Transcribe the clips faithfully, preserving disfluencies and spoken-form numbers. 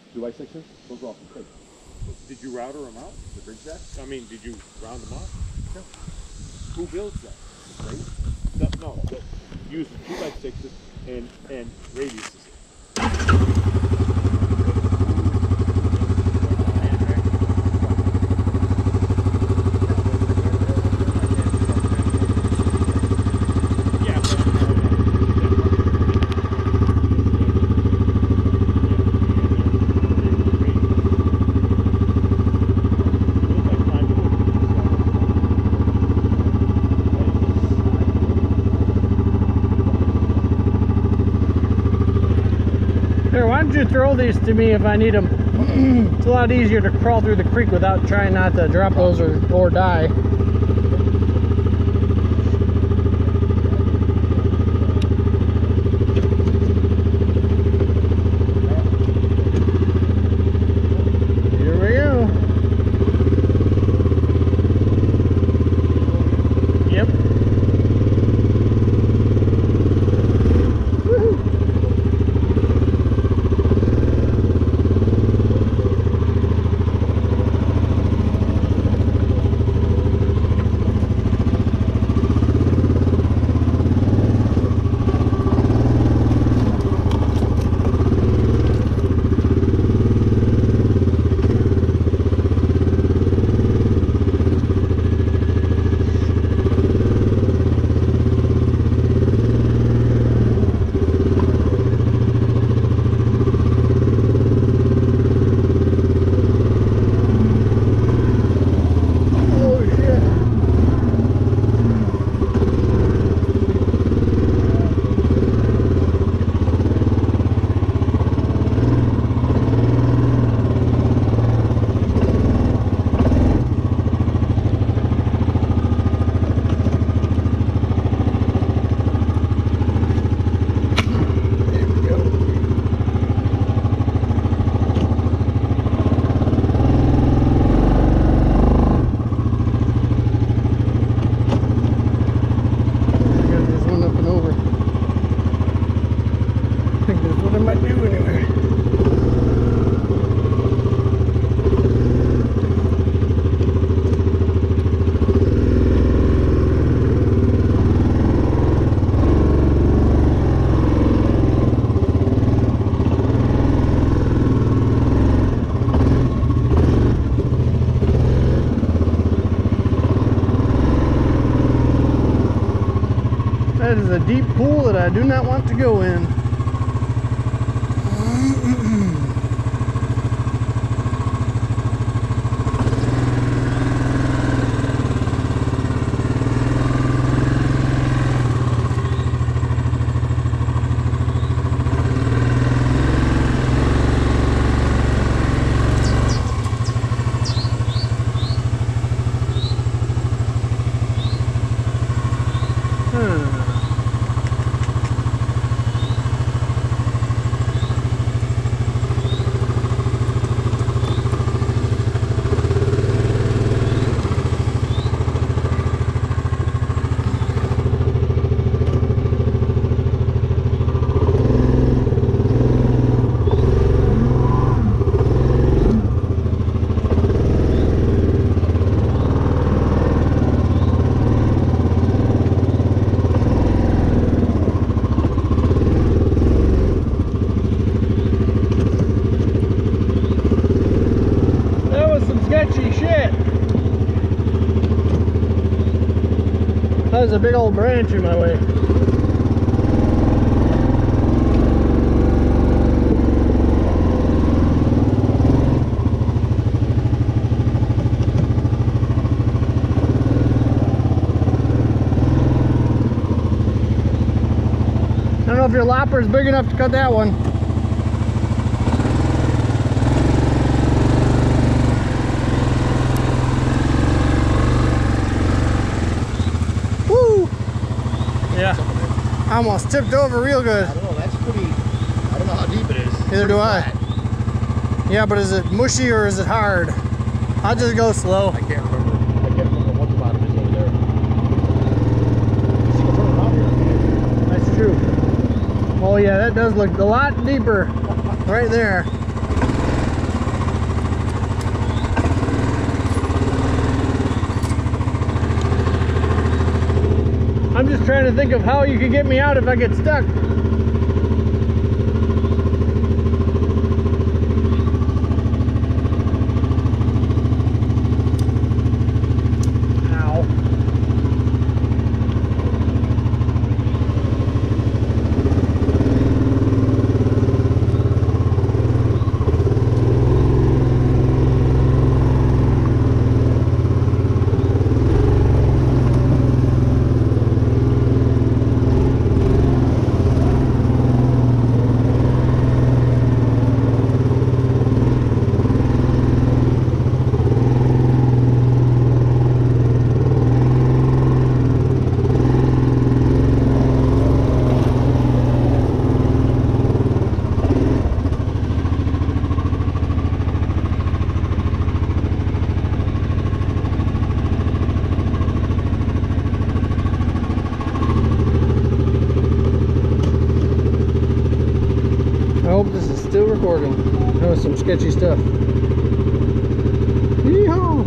Two by sixes? Those are all from Craig. Did you router them out? The bridge deck? I mean, did you round them out? No. Who builds that? Right? No, no, but use two by sixes and and radiuses. Why don't you throw these to me if I need them? It's a lot easier to crawl through the creek without trying not to drop those or, or die. Here we go. Yep. That is a deep pool that I do not want to go in. There's a big old branch in my way. I don't know if your lopper is big enough to cut that one. Yeah, I almost tipped over real good. I don't know, that's pretty, I don't know how deep it is. Neither do I. Flat. Yeah, but is it mushy or is it hard? I'll just go slow. I can't remember. I can't remember what the bottom is over there. See what's on the bottom here. That's true. Oh yeah, that does look a lot deeper right there. just trying to think of how you could get me out if I get stuck. I hope this is still recording. That was some sketchy stuff. Yeehaw!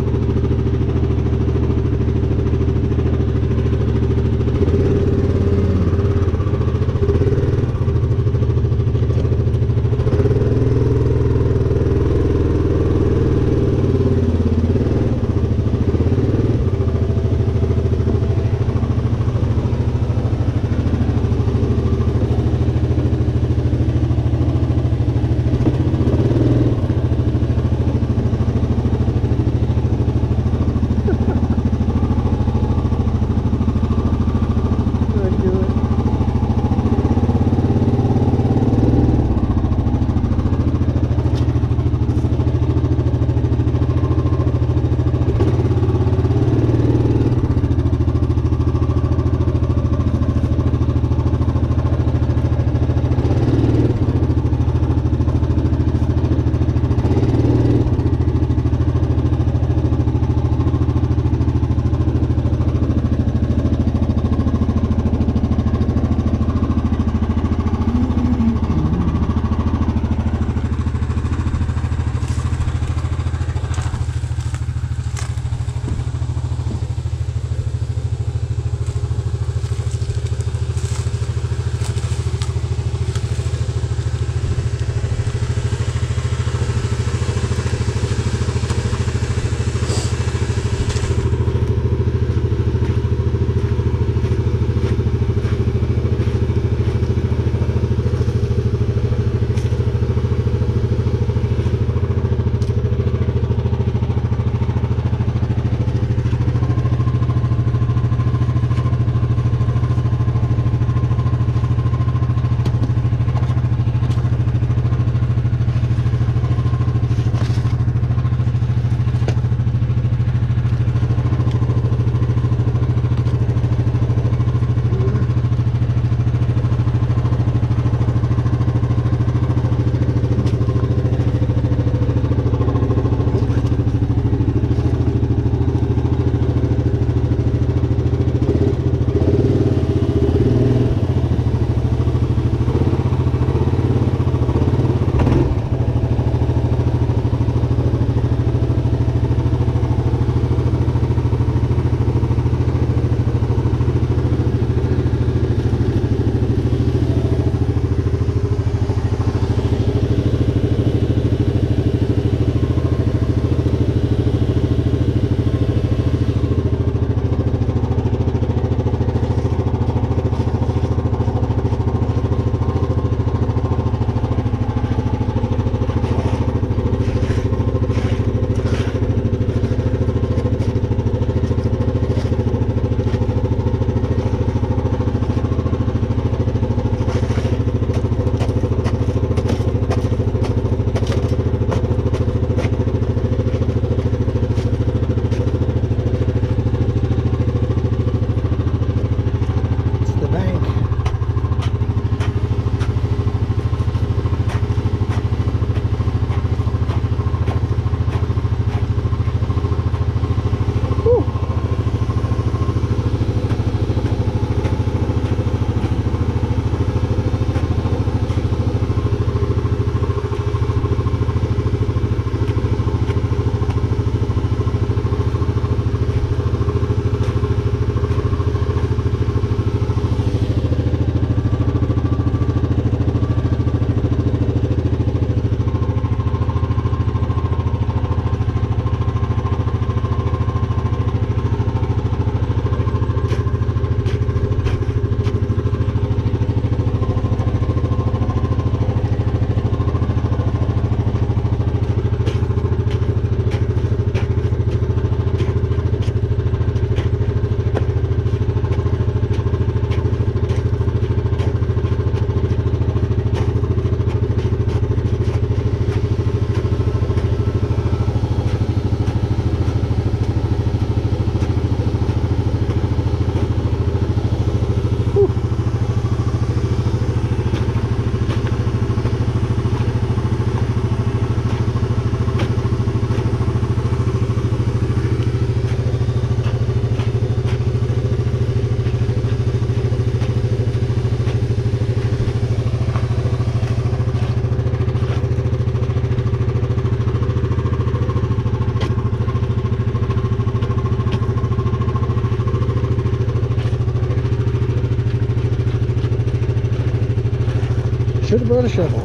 but a shovel.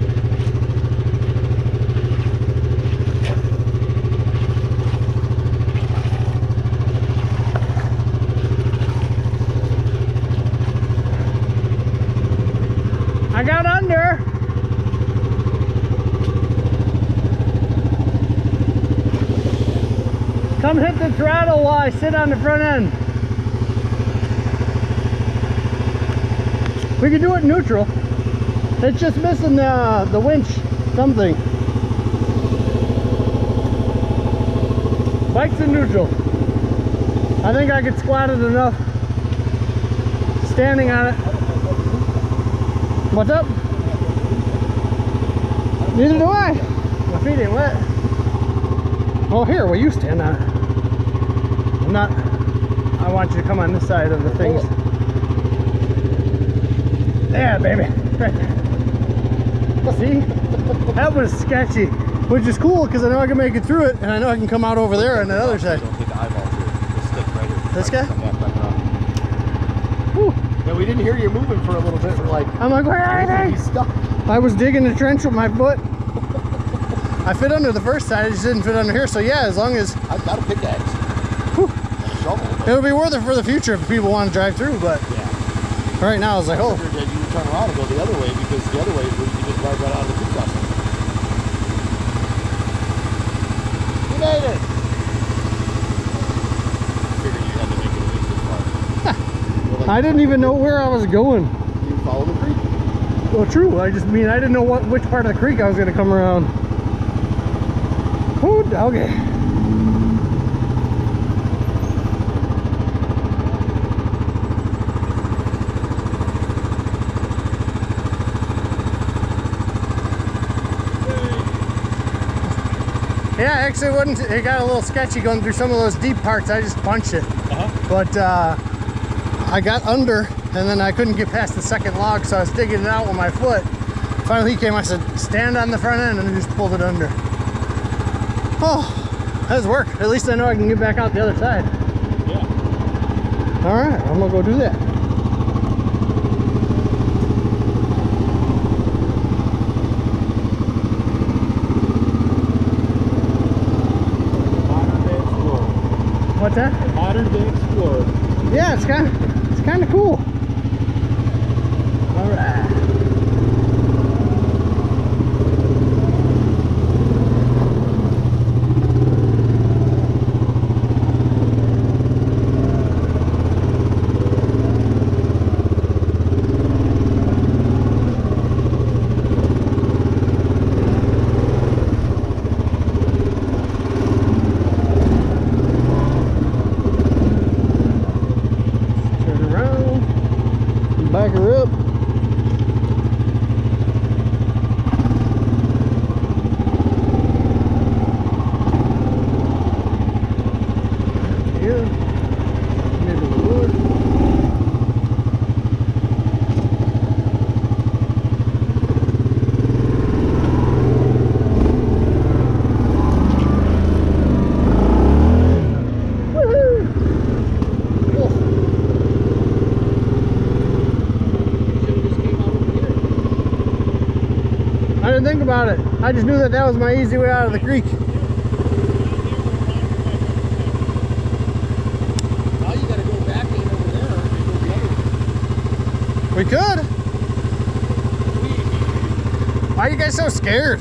I got under. Come hit the throttle while I sit on the front end. We can do it neutral. It's just missing the, the winch something. Bike's in neutral. I think I could squat it enough standing on it. What's up? Neither do I. My feet ain't wet. Oh, here, will you stand on it? I'm not. I want you to come on this side of the things. Yeah, baby. Right there. See? That was sketchy. Which is cool because I know I can make it through it and I know I can come out over there on the other side. Don't take the eyeball through it. Just stick right here. This guy? Yeah, back it up. Whew. Yeah, we didn't hear you moving for a little bit. We're like, I'm like, where are he's they? stuck. I was digging the trench with my foot. I fit under the first side, I just didn't fit under here. So yeah, as long as I've got a pickaxe. whew, And a shovel. it'll be worth it for the future if people want to drive through. But Yeah. right now, I was like, I oh, figured that you would turn around and go the other way because the other way you could just ride right out of the creek crossing. You made it! I figured you had to make it at least this far. Well, like, I didn't even know where I was going. You follow the creek. Well, true. I just mean I didn't know what which part of the creek I was going to come around. Oh, doggy. Yeah, actually, it wasn't. It got a little sketchy going through some of those deep parts. I just punched it, Uh-huh. but uh, I got under, and then I couldn't get past the second log, so I was digging it out with my foot. Finally, he came. I said, "Stand on the front end," and I just pulled it under. Oh, that was work. At least I know I can get back out the other side. Yeah. All right, I'm gonna go do that. Modern day explorer. What's that? Modern day explorer. Yeah, it's kind of, it's kind of cool. All right. Turn around, back her up. Yeah, middle of the wood. Woohoo! Oh. Should've just came out over here. I didn't think about it. I just knew that that was my easy way out of the creek. Now you gotta go back in over there and go the other way. We could. Why are you guys so scared?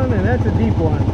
one, and that's a deep one.